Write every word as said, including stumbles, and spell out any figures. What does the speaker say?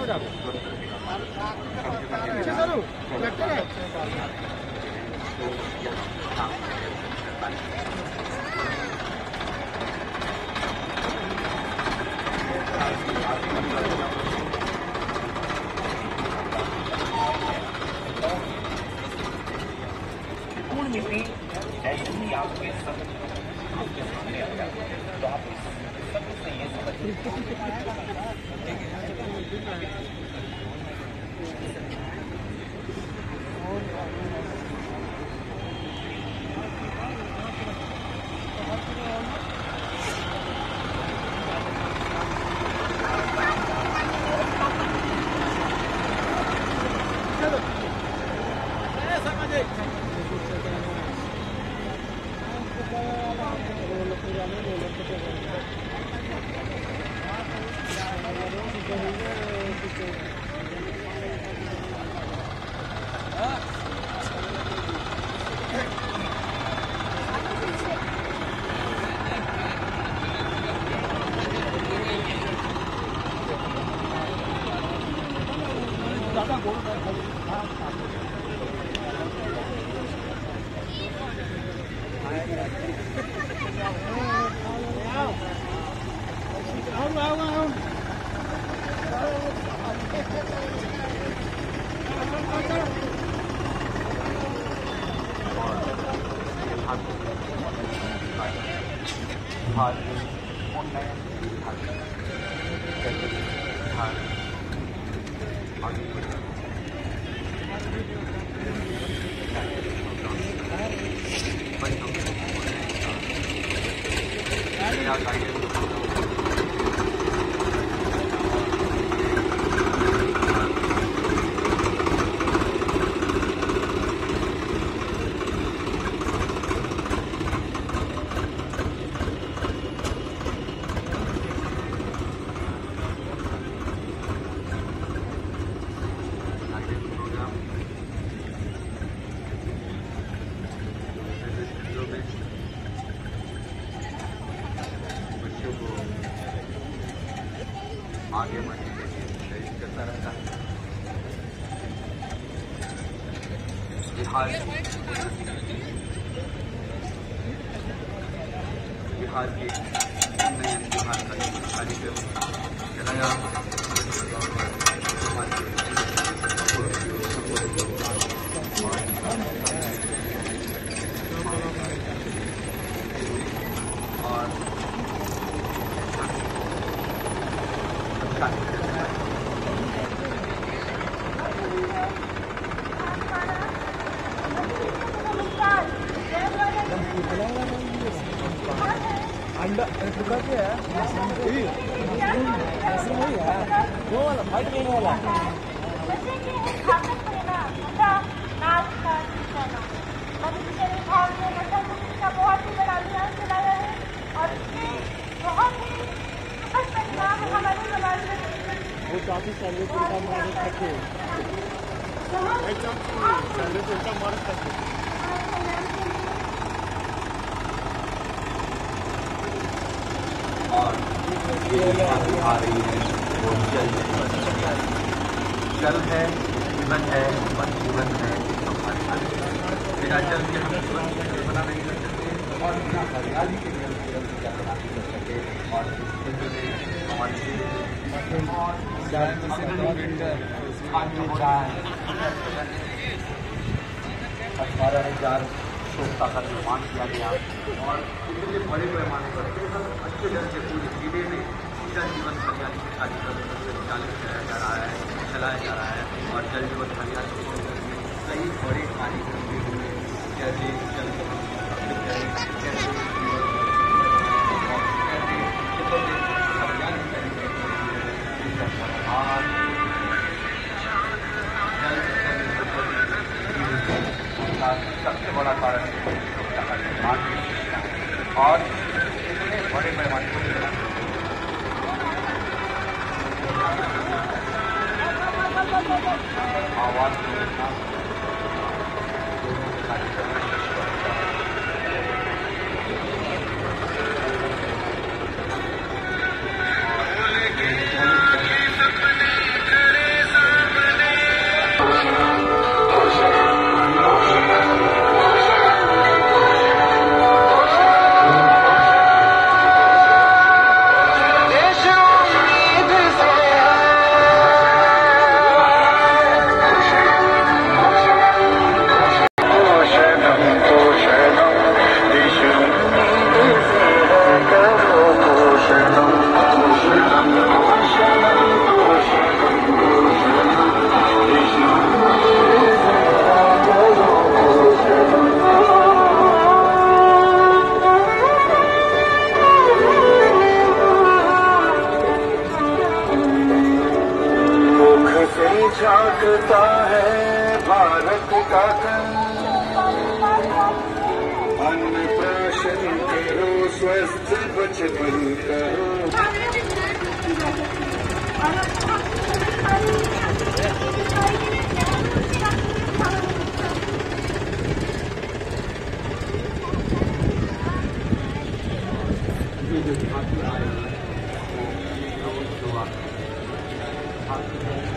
पूर्ण मीटिंग जैसे ही आपके सब आपके सामने आएगा तो आप सबसे ये समझ आगे बढ़ने के लिए प्रेरित करता रहता है। बिहार बिहार के नए बिहार का कार्यक्रम चलाया और अंडा टुका क्या है? ऐसे नहीं है वो वाला फाइट नहीं वाला जैसे कि खाते पड़ेगा अंडा नाच का खाना मनुष्य के भाव में नशा मुक्ति का बहुत ही बड़ा अभियान चलाया है और इसमें बहुत ही सुखद परिणाम हमारे समाज में वो काफी सैलरी का मार सकते हैं सैलरी का मार सकते हैं और ये आ रही है वो जल जल है जीवन है और जीवन है बिना जल के हम जीवन बना नहीं कर सकते और बिना हरियाली के लिए हम जीवन क्या बना नहीं कर सकते और अठारह हजार सोखता का निर्माण किया गया और इतने बड़े पैमाने पर अच्छे जल से पूरे जिले में जल जीवन हरियाली के कार्यक्रम संचालित कराया जा रहा है चलाया जा रहा है और जल जीवन हरियाली के कई बड़े कार्यक्रम भी हुए जैसे जल सबसे बड़ा कारण और इतने बड़े पैमाने पर आवाज सपने झांकता है भारत का कल। अन्न प्राशन करो, स्वस्थ बचपन करो। ये जो झांकी आ रही है वो जो आप झांकी है